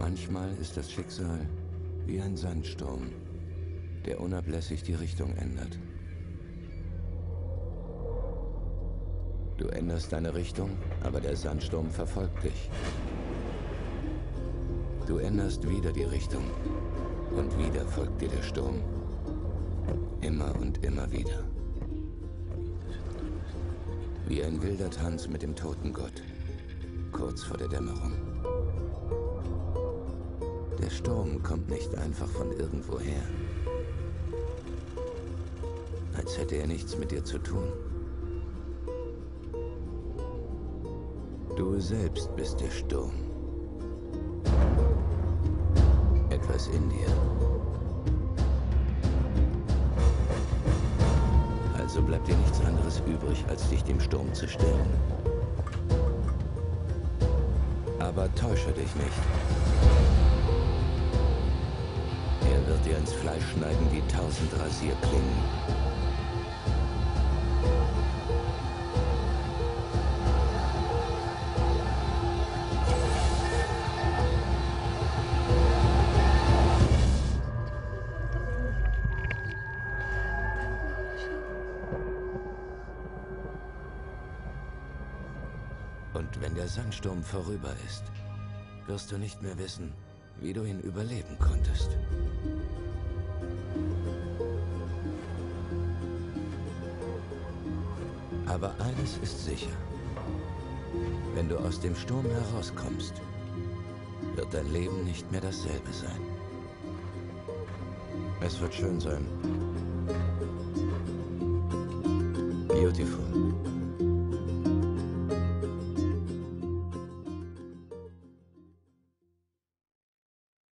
Manchmal ist das Schicksal wie ein Sandsturm, der unablässig die Richtung ändert. Du änderst deine Richtung, aber der Sandsturm verfolgt dich. Du änderst wieder die Richtung und wieder folgt dir der Sturm. Immer und immer wieder. Wie ein wilder Tanz mit dem Totengott, kurz vor der Dämmerung. Der Sturm kommt nicht einfach von irgendwoher. Als hätte er nichts mit dir zu tun. Du selbst bist der Sturm. Etwas in dir. Also bleibt dir nichts anderes übrig, als dich dem Sturm zu stellen. Aber täusche dich nicht. Er wird dir ins Fleisch schneiden wie 1000 Rasierklingen. Und wenn der Sandsturm vorüber ist, wirst du nicht mehr wissen, wie du ihn überleben konntest. Aber eines ist sicher. Wenn du aus dem Sturm herauskommst, wird dein Leben nicht mehr dasselbe sein. Es wird schön sein. Beautiful.